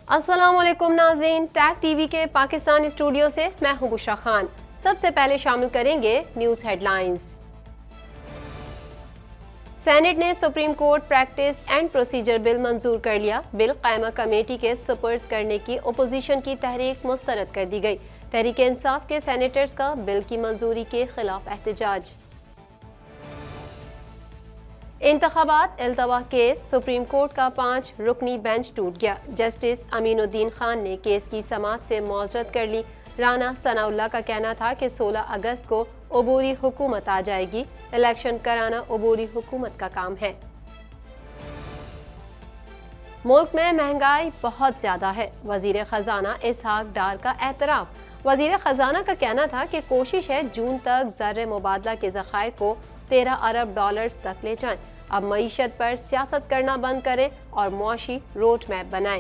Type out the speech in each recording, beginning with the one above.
अस्सलामुअलैकुम नाज़रीन, tag TV के पाकिस्तान स्टूडियो से मैं हूं बुशरा खान। सबसे पहले शामिल करेंगे न्यूज़ हेडलाइंस। सेनेट ने Supreme court practice and procedure bill मंजूर कर लिया। बिल कायमा कमेटी के सुपुर्द करने की ओपोजिशन की तहरीक मुस्तरद कर दी गई। तहरीक इंसाफ के सेनेटर्स का बिल की मंजूरी के खिलाफ एहतजाज। इंतखाबात अल्तवा केस, सुप्रीम कोर्ट का 5 रुकनी बेंच टूट गया। जस्टिस अमीनुद्दीन खान ने केस की समाअत से मुआज़रत कर ली। राना सनाउल्लाह का कहना था कि 16 अगस्त को अबूरी हुकूमत आ जाएगी। इलेक्शन कराना अबूरी हुकूमत का काम है। मुल्क में महंगाई बहुत ज्यादा है, वजीर खजाना इसहाक डार का एतराफ। वजीर खजाना का कहना था कि कोशिश है जून तक ज़र्रे मुबादला के ज़खायर को 13 अरब डॉलर्स तक ले जाएं। अब मईशत पर सियासत करना बंद करें और मुआशी रोड मैप बनाएं।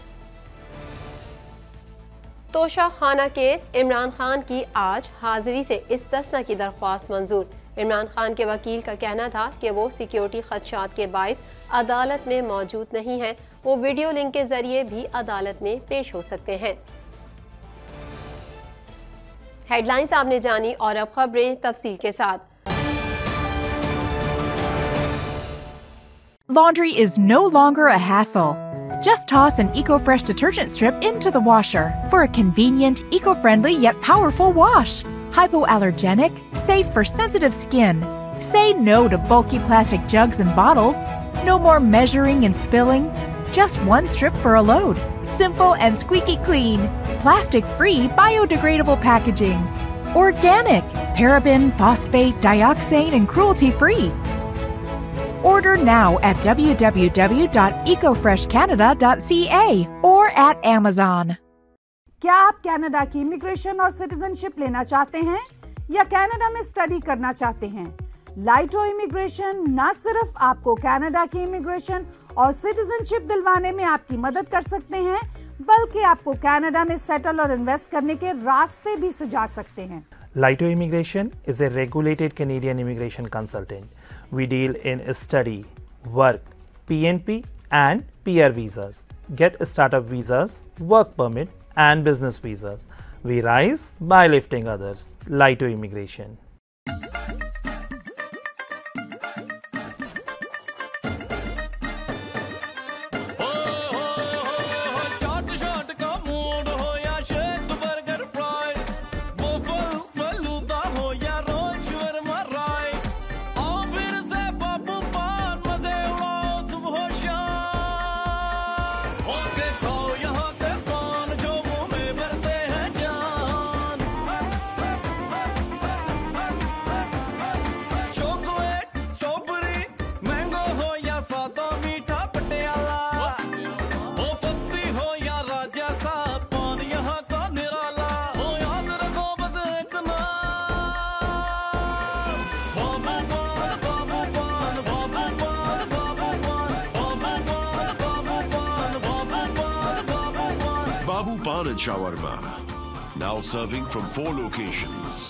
तोशा खाना केस, इमरान खान की आज हाजिरी से इस्तिस्ना की दरख्वास्त मंजूर। इमरान खान के वकील का कहना था कि वो सिक्योरिटी खदशात के बाइस अदालत में मौजूद नहीं है। वो वीडियो लिंक के जरिए भी अदालत में पेश हो सकते हैं। हेडलाइंस आपने जानी और अब खबरें तफसील के साथ। Laundry is no longer a hassle. Just toss an EcoFresh detergent strip into the washer for a convenient, eco-friendly yet powerful wash. Hypoallergenic, safe for sensitive skin. Say no to bulky plastic jugs and bottles. No more measuring and spilling. Just one strip for a load. Simple and squeaky clean. Plastic-free, biodegradable packaging. Organic, paraben, phosphate, dioxane, and cruelty-free. Order now at www.ecofreshcanada.ca or at Amazon. क्या आप Canada की immigration और citizenship लेना चाहते हैं या Canada में study करना चाहते हैं? लाइटो इमिग्रेशन न सिर्फ आपको कनाडा की इमिग्रेशन और सिटीजनशिप दिलवाने में आपकी मदद कर सकते हैं, बल्कि आपको कनाडा में सेटल और इन्वेस्ट करने के रास्ते भी सुझा सकते हैं। Laito Immigration is a regulated Canadian immigration consultant. We deal in study, work, PNP and PR visas. Get startup visas, work permit and business visas. We rise by lifting others. Laito Immigration. Babu Pan and Shawarma, now serving from 4 locations.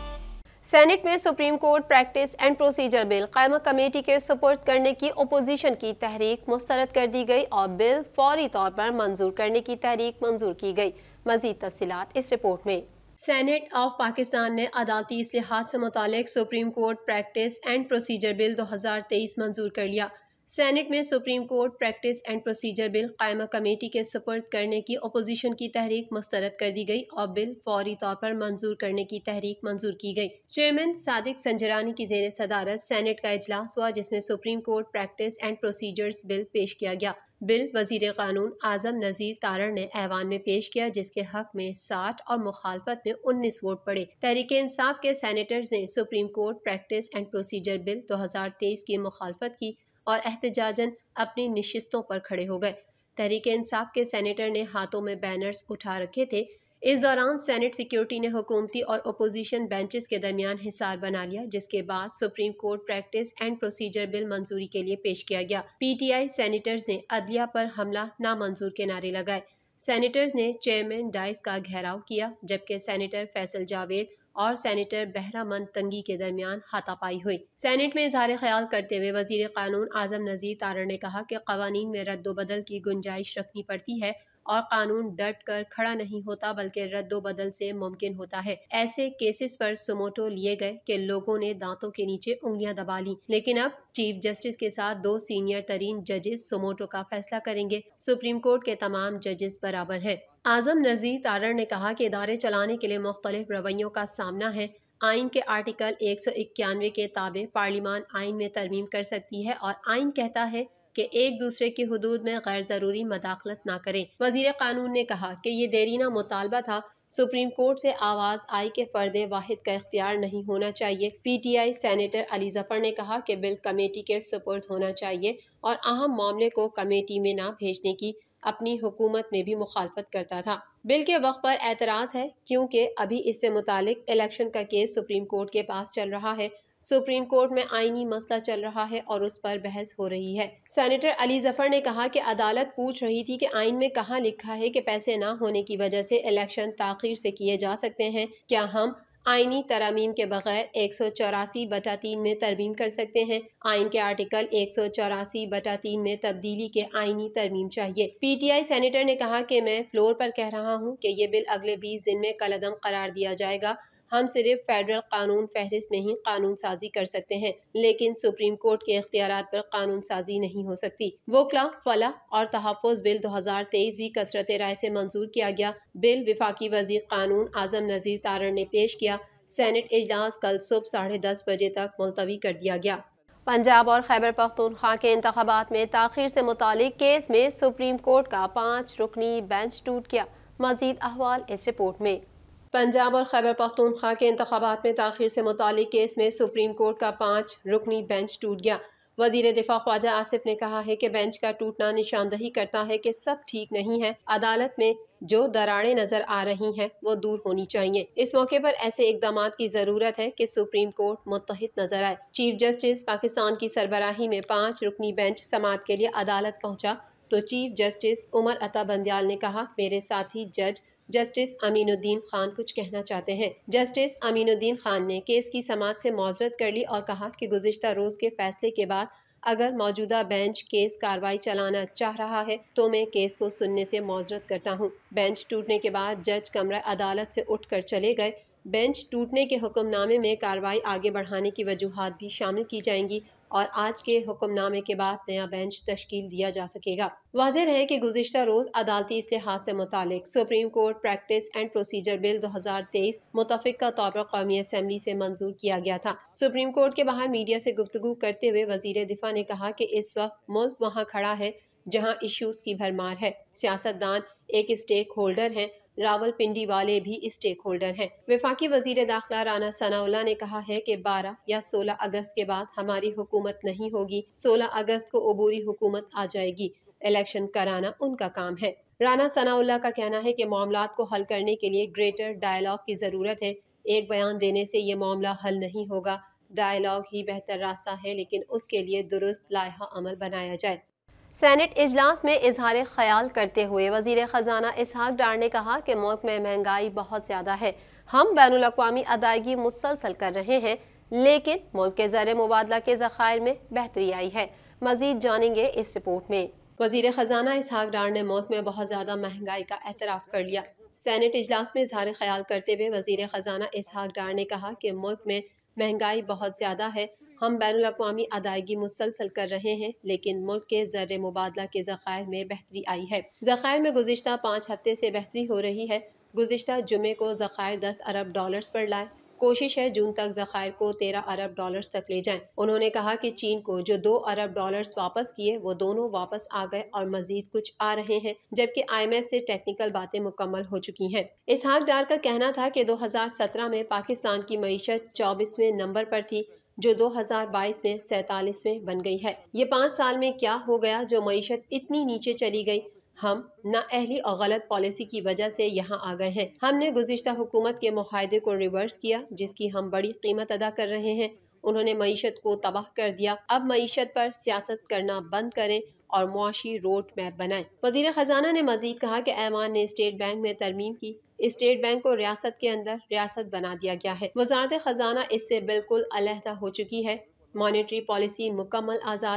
Senate में supreme court practice and procedure bill कायमा committee के सुपुर्द करने की opposition की तहरीक मुस्तरद कर दी गई और बिल फौरी तौर पर मंजूर करने की तहरीक मंजूर की गई। मजीद तफसीलात इस रिपोर्ट में। सेनेट ऑफ पाकिस्तान ने अदालती इस्लाहात से मुतालिक supreme court practice and procedure bill 2023 मंजूर कर लिया। सेनेट में supreme court practice and procedure bill कायमा कमेटी के सुपुर्द करने की ओपोजिशन की तहरीक मुस्तरद कर दी गई और बिल फौरी तौर पर मंजूर करने की तहरीक मंजूर की गई। चेयरमैन सादिक संजरानी की जेर सदारत सेनेट का इजलास हुआ, जिसमें Supreme court practice and procedures bill पेश किया गया। बिल वजीर कानून आजम नजीर तारण ने ऐवान में पेश किया, जिसके हक में 60 और मुखालफत में 19 वोट पड़े। तहरीक इंसाफ के सेनेटर्स ने Supreme court practice and procedure bill 2023 की मुखालफत की और एहतजाजन अपनी निशिस्तों पर खड़े हो गए। तहरीक इंसाफ के सेनेटर ने हाथों में बैनर्स उठा रखे थे। इस दौरान सेनेट सिक्योरिटी ने हुकूमती और अपोजिशन बेंचेस के दरमियान हिसार बना लिया, जिसके बाद Supreme court practice and procedure bill मंजूरी के लिए पेश किया गया। पीटीआई सेनेटर्स ने अदलिया पर हमला नामंजूर के नारे लगाए। सेनेटर्स ने चेयरमैन डाइस का घेराव किया, जबकि सेनेटर फैसल जावेद और सेनेटर बहरामंद तंगी के दरमियान हाथापाई हुई। सेनेट में इजहार ख्याल करते हुए वजीर कानून आजम नजीर तारण ने कहा कि कवानीन में रद्दोबदल की गुंजाइश रखनी पड़ती है और कानून डट कर खड़ा नहीं होता बल्कि रद्दो बदल से मुमकिन होता है। ऐसे केसेस पर सुमोटो लिए गए कि लोगों ने दांतों के नीचे उंगलियां दबा ली, लेकिन अब चीफ जस्टिस के साथ 2 सीनियर तरीन जजेस सुमोटो का फैसला करेंगे। सुप्रीम कोर्ट के तमाम जजेस बराबर हैं। आजम नजीर तारड़ ने कहा कि इदारे चलाने के लिए मुख्तलिफ रवैयों का सामना है। आइन के आर्टिकल 191 के ताबे पार्लिमान आइन में तरमीम कर सकती है और आइन कहता है कि एक दूसरे की हुदूद में गैर जरूरी मदाखलत ना करें। वजीर कानून ने कहा कि ये देरीना मुतालबा था। सुप्रीम कोर्ट से आवाज आई कि फर्दे वाहिद का इख्तियार नहीं होना चाहिए। PTI सेनेटर अली जफर ने कहा कि बिल कमेटी के सुपुर्द होना चाहिए और अहम मामले को कमेटी में ना भेजने की अपनी हुकूमत में भी मुखालफत करता था। बिल के वक्त पर एतराज है क्योंकि अभी इससे मुतालिक इलेक्शन का केस सुप्रीम कोर्ट के पास चल रहा है। सुप्रीम कोर्ट में आईनी मसला चल रहा है और उस पर बहस हो रही है। सेनेटर अली जफर ने कहा कि अदालत पूछ रही थी कि आइन में कहाँ लिखा है कि पैसे ना होने की वजह से इलेक्शन ताखीर से किए जा सकते हैं। क्या हम आईनी तरमीम के बगैर 184/3 में तरमीम कर सकते हैं? आइन के आर्टिकल 184/3 में तब्दीली के आईनी तरमीम चाहिए। PTI सेनेटर ने कहा कि मैं फ्लोर पर कह रहा हूं कि ये बिल अगले 20 दिन में कलअदम करार दिया जाएगा। हम सिर्फ फेडरल कानून फहरिस्त में ही कानून साजी कर सकते हैं, लेकिन सुप्रीम कोर्ट के इख्तियारात पर कानून साजी नहीं हो सकती। वोकला, फलाह और तहफ़्फ़ुज़ बिल 2023 भी कसरत राय से मंजूर किया गया। बिल विफाकी वजीर कानून आजम नजीर तारड़ ने पेश किया। सेनेट इजलास कल सुबह 10:30 बजे तक मुलतवी कर दिया गया। पंजाब और खैबर पख्तूनख्वा के इंतखाबात में ताखीर से मुतालिक केस में सुप्रीम कोर्ट का 5 रुकनी बेंच टूट गया। मजीद अहवाल इस रिपोर्ट में। पंजाब और खैबर पख्तूनख्वा के इंतखाबात में ताखीर से मुतालिक केस में सुप्रीम कोर्ट का 5 रुकनी बेंच टूट गया। वजीर दिफा ख्वाजा आसिफ ने कहा है कि बेंच का टूटना निशानदही करता है कि सब ठीक नहीं है। अदालत में जो दरारें नजर आ रही हैं वो दूर होनी चाहिए। इस मौके पर ऐसे इकदाम की जरूरत है कि सुप्रीम कोर्ट मुत्तहिद नजर आए। चीफ जस्टिस पाकिस्तान की सरबराही में 5 रुकनी बेंच समाअत के लिए अदालत पहुंचा तो चीफ जस्टिस उमर अता बंदियाल ने कहा, मेरे साथी जज जस्टिस अमीनुद्दीन खान कुछ कहना चाहते हैं। जस्टिस अमीनुद्दीन खान ने केस की समाअत से मौजरत कर ली और कहा कि गुज़िश्ता रोज के फैसले के बाद अगर मौजूदा बेंच केस कार्रवाई चलाना चाह रहा है तो मैं केस को सुनने से मौजरत करता हूँ। बेंच टूटने के बाद जज कमरा अदालत से उठकर चले गए। बेंच टूटने के हुक्मनामे में कार्रवाई आगे बढ़ाने की वजूहात भी शामिल की जाएंगी और आज के हुक्मनामे के बाद नया बेंच तश्कील दिया जा सकेगा। वाज़ेह है कि गुज़िश्ता रोज अदालती इस्तेहाद से मुतालिक supreme court practice and procedure bill 2023 मुतफ़िक़ा तौर पर कौमी असम्बली से मंजूर किया गया था। सुप्रीम कोर्ट के बाहर मीडिया से गुफ्तगू करते हुए वज़ीर दिफा ने कहा कि इस वक्त मुल्क वहाँ खड़ा है जहाँ इश्यूज की भरमार है। सियासतदान एक स्टेक होल्डर हैं, रावलपिंडी वाले भी स्टेक होल्डर हैं। वफाकी वजीर दाखिला राना सनाउल्लाह ने कहा है कि 12 या 16 अगस्त के बाद हमारी हुकूमत नहीं होगी। 16 अगस्त को अबूरी हुकूमत आ जाएगी। इलेक्शन कराना उनका काम है। राना सनाउल्लाह का कहना है कि मामलात को हल करने के लिए ग्रेटर डायलॉग की जरूरत है। एक बयान देने से ये मामला हल नहीं होगा। डायलॉग ही बेहतर रास्ता है, लेकिन उसके लिए दुरुस्त लायहा अमल बनाया जाए। सेनेट इजलास में इजहार ख्याल करते हुए वजीर खजाना इसहाक डार ने कहा कि मुल्क में महंगाई बहुत ज़्यादा है। हम बैनुल अक़वामी अदायगी मुसलसल कर रहे हैं, लेकिन मुल्क के ज़र मुबादला के ज़खायर में बेहतरी आई है। मजीद जानेंगे इस रिपोर्ट में। वजीर खजाना इसहाक डार ने मुल्क में बहुत ज़्यादा महंगाई का एतराफ़ कर लिया। सेनेट इजलास में इजहार ख्याल करते हुए वजीर खजाना इसहाक डार ने कहा कि मुल्क में महंगाई बहुत ज़्यादा है। हम बैनुल अक़वामी अदायगी मुसलसल कर रहे हैं, लेकिन मुल्क के ज़र मुबादला के ज़खायर में बेहतरी आई है। ज़खायर में गुज़िश्ता 5 हफ्ते से बेहतरी हो रही है। गुज़िश्ता जुमे को ज़खायर 10 अरब डॉलर्स पर लाए। कोशिश है जून तक ज़खायर को 13 अरब डॉलर्स तक ले जाएं। उन्होंने कहा कि चीन को जो 2 अरब डॉलर्स वापस किए वो दोनों वापस आ गए और मजीद कुछ आ रहे हैं, जबकि IMF से टेक्निकल बातें मुकम्मल हो चुकी हैं। इसहाक डार का कहना था कि 2017 में पाकिस्तान की मईशत 24वें नंबर पर थी, जो 2022 में 47वें बन गई है। ये 5 साल में क्या हो गया जो मईशत इतनी नीचे चली गई? हम नाअहली और गलत पॉलिसी की वजह से यहाँ आ गए हैं। हमने गुज़िश्ता हुकूमत के मुआहदे को रिवर्स किया, जिसकी हम बड़ी कीमत अदा कर रहे हैं। उन्होंने मईशत को तबाह कर दिया। अब मईशत पर सियासत करना बंद करें और मुआशी रोड मैप बनाएं। वजीर खजाना ने मजीद कहा कि ऐवान ने स्टेट बैंक में तरमीम की। स्टेट बैंक को रियासत के अंदर रियासत बना दिया गया है। वजारत खजाना इससे बिल्कुल अलहदा हो चुकी है। मॉनेटरी पॉलिसी मुकम्मल आज़ाद है।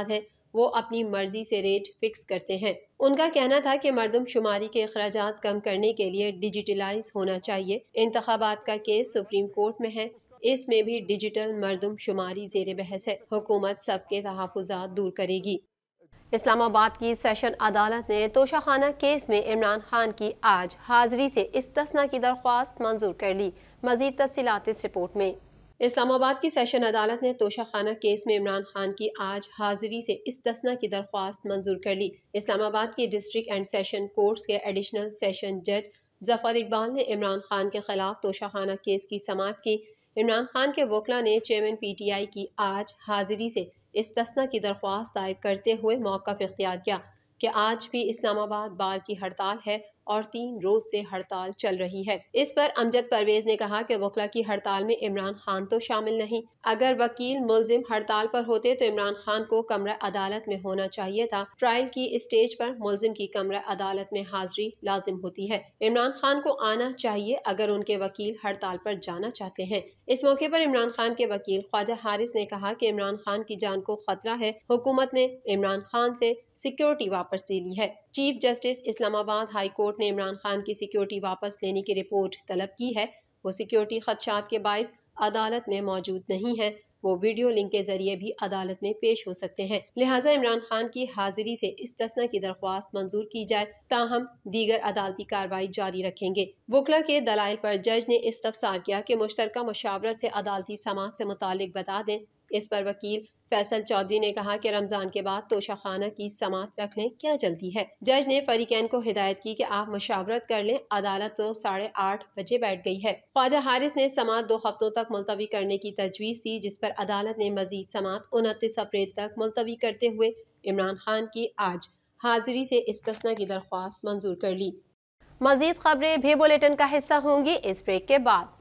वो अपनी मर्जी से रेट फिक्स करते हैं। उनका कहना था कि मरदमशुमारी के अखराजात कम करने के लिए डिजिटलाइज होना चाहिए। इंतखाबात का केस सुप्रीम कोर्ट में है, इसमें भी डिजिटल मरदमशुमारी ज़ेर बहस है। हुकूमत सबके तहफ़्फ़ुज़ात दूर करेगी। इस्लामाबाद की सेशन अदालत ने तोशाखाना केस में इमरान खान की आज हाजिरी से इस्तिस्ना की दरख्वास्त मंजूर कर ली। मज़ीद तफसीलात इस रिपोर्ट में। इस्लामाबाद की सेशन अदालत ने तोशाखाना केस में इमरान खान की आज हाजिरी से इस्तिस्ना की दरख्वास्त मंजूर कर ली। इस्लामाबाद की डिस्ट्रिक्ट एंड सेशन कोर्ट्स के एडिशनल सेशन जज जफर इकबाल ने इमरान खान के खिलाफ तोशाखाना केस की समाअत की। इमरान खान के वकला ने चेयरमैन PTI की आज हाजिरी से इस्तिस्ना की दरख्वास्त दायर करते हुए मौक़िफ़ इख्तियार किया कि आज भी इस्लामाबाद बार की हड़ताल है और 3 रोज से हड़ताल चल रही है। इस पर अमजद परवेज ने कहा कि वकला की हड़ताल में इमरान खान तो शामिल नहीं। अगर वकील मुलजिम हड़ताल पर होते तो इमरान खान को कमरा अदालत में होना चाहिए था। ट्रायल की स्टेज पर मुलजिम की कमरा अदालत में हाजिरी लाजिम होती है। इमरान खान को आना चाहिए अगर उनके वकील हड़ताल पर जाना चाहते हैं। इस मौके पर इमरान खान के वकील ख्वाजा हारिस ने कहा कि इमरान खान की जान को खतरा है। हुकूमत ने इमरान खान से सिक्योरिटी वापस ले ली है। Chief justice Islamabad High Court ने इमरान खान की सिक्योरिटी वापस लेने की रिपोर्ट तलब की है। वो सिक्योरिटी खदशात के बाइस अदालत में मौजूद नहीं है। वो वीडियो लिंक के जरिए भी अदालत में पेश हो सकते हैं। लिहाजा इमरान खान की हाजिरी से इस्तिस्ना की दरख्वास्त मंजूर की जाए, ताहम दीगर अदालती कार्रवाई जारी रखेंगे। वकला के दलाइल पर जज ने इस्तफसार किया कि मुश्तरका मशावरत से अदालती समाअत से मुतालिक बता दें। इस पर वकील फैसल चौधरी ने कहा कि रमजान के बाद तोशाखाना की समाअत रख लें, क्या जल्दी है। जज ने फरीकैन को हिदायत की कि आप मशावरत कर लें। अदालत तो 8:30 बजे बैठ गई है। ख्वाजा हारिस ने समाअत 2 हफ्तों तक मुलतवी करने की तजवीज़ दी, जिस पर अदालत ने मजीद समाअत 29 अप्रैल तक मुलतवी करते हुए इमरान खान की आज हाजिरी से इस्तिस्ना की दरख्वास्त मंजूर कर ली। मजीद खबरें भी बुलेटिन का हिस्सा होंगी इस ब्रेक के बाद।